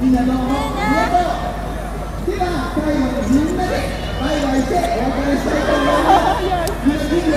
みんなどうもありがとう。では最後にみんなでバイバイしてお別れしたいと思います。